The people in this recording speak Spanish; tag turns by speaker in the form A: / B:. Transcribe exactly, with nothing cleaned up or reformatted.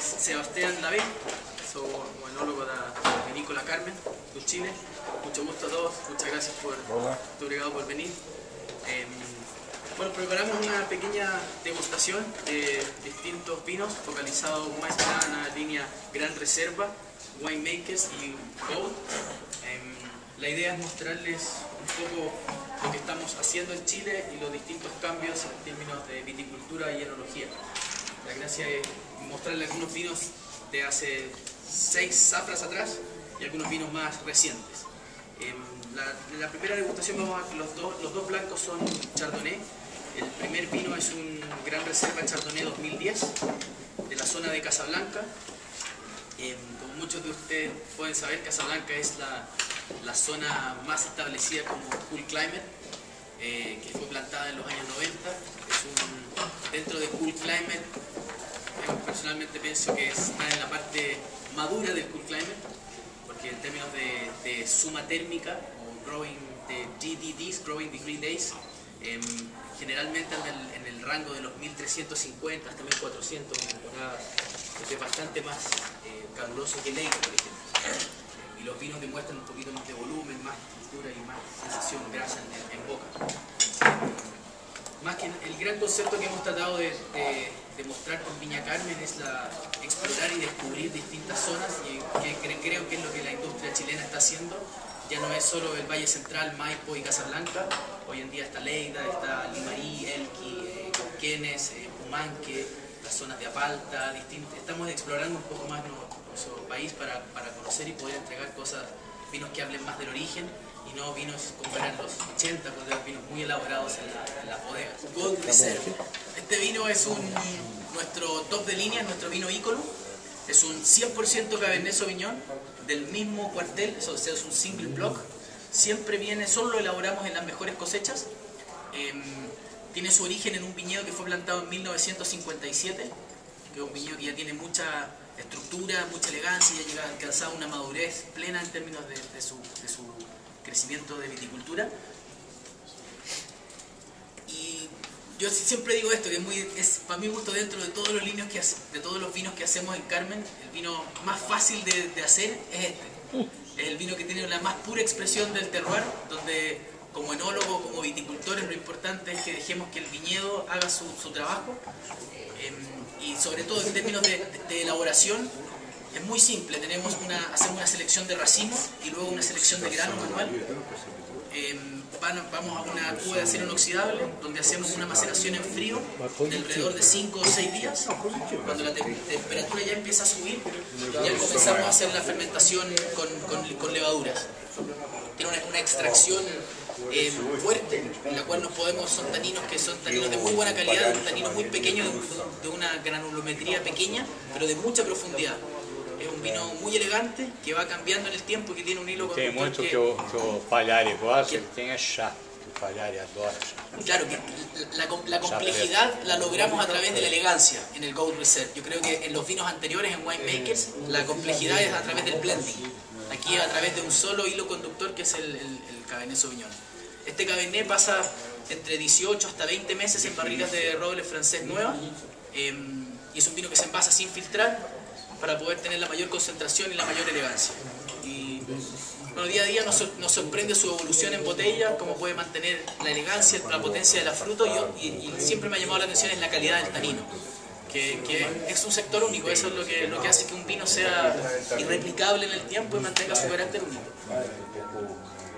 A: es Sebastián Lavé, soy enólogo da Vinícola Carmen, de Chile. Mucho gusto a todos, muchas gracias por, obrigado por venir. Eh, bueno, preparamos una pequeña degustación de distintos vinos focalizados más que nada en la línea Gran Reserva, Winemakers y Gold. Eh, la idea es mostrarles un poco lo que estamos haciendo en Chile y los distintos cambios en términos de viticultura y enología. La gracia es mostrarles algunos vinos de hace seis zafras atrás y algunos vinos más recientes. En la, en la primera degustación vamos a los dos, los dos blancos son Chardonnay. El primer vino es un Gran Reserva Chardonnay dos mil diez de la zona de Casablanca. Eh, como muchos de ustedes pueden saber, Casablanca es la, la zona más establecida como Cool Climate, eh, que fue plantada en los años noventa. Es un, dentro de Cool Climate, yo personalmente pienso que está en la parte madura del Cool Climate, porque en términos de, de suma térmica o growing de G D Ds, Growing Degree Days, eh, generalmente en el, en el rango de los mil trescientos cincuenta hasta mil cuatrocientos temporadas, es bastante más eh, caluroso que Leyva, por ejemplo. Y los vinos demuestran un poquito más de volumen, más textura y más sensación grasa en, en boca. Más que el gran concepto que hemos tratado de, de, de mostrar con Viña Carmen es la, explorar y descubrir distintas zonas, y que creo que es lo que la industria chilena está haciendo. Ya no es solo el Valle Central, Maipo y Casablanca, hoy en día está Leida, está Limarí, Elqui, eh, Cauquenes, eh, Pumanque, las zonas de Apalta, distintas. Estamos explorando un poco más nuestro país para, para conocer y poder entregar cosas, vinos que hablen más del origen y no vinos como eran los ochenta, cuando eran vinos muy elaborados en la, en la bodega. Gold Reserve. Este vino es un, nuestro top de línea, nuestro vino ícono. Es un cien por ciento Cabernet Sauvignon del mismo cuartel, o sea, es un single block. Siempre viene, solo lo elaboramos en las mejores cosechas. Eh, tiene su origen en un viñedo que fue plantado en mil novecientos cincuenta y siete, que es un viñedo que ya tiene mucha estructura, mucha elegancia, ya llega a alcanzar una madurez plena en términos de, de, su, de su crecimiento de viticultura. Y yo siempre digo esto, que es, muy, es para mi gusto, dentro de todos los vinos que hace, de todos los vinos que hacemos en Carmen, el vino más fácil de, de hacer es este. Es el vino que tiene la más pura expresión del terroir, donde como enólogo, como viticultores, lo importante es que dejemos que el viñedo haga su, su trabajo. Eh, y sobre todo en términos de, de, de elaboración, es muy simple. Tenemos una, hacemos una selección de racimos y luego una selección de grano manual. Eh, van, vamos a una cuba de acero inoxidable donde hacemos una maceración en frío de alrededor de cinco o seis días. Cuando la te temperatura ya empieza a subir, ya comenzamos a hacer la fermentación con, con, con levaduras. Tiene una, una extracción eh, fuerte, en la cual nos podemos, son taninos que son taninos de muy buena calidad, un tanino muy pequeño, de, de una granulometría pequeña, pero de mucha profundidad. Es un vino muy elegante, que va cambiando en el tiempo y que tiene un hilo
B: Tem
A: conductor
B: muito
A: que,
B: que o, que o Palhari gosta, ele tem é chá. O Palhari adora chá.
A: claro, que la, la complejidad la logramos a través de la elegancia en el Gold Reserve. Yo creo que en los vinos anteriores, en Winemakers, la complejidad es a través del blending. Aquí a través de un solo hilo conductor, que es el, el, el Cabernet Sauvignon. Este Cabernet pasa entre dieciocho hasta veinte meses en barricas de roble francés nuevas, eh, y es un vino que se envasa sin filtrar para poder tener la mayor concentración y la mayor elegancia. Y bueno, día a día nos, nos sorprende su evolución en botella, cómo puede mantener la elegancia, la potencia de la fruta, y, y, y siempre me ha llamado la atención es la calidad del tanino, que, que es un sector único. Eso es lo que, lo que hace que un vino sea irreplicable en el tiempo y mantenga su carácter único.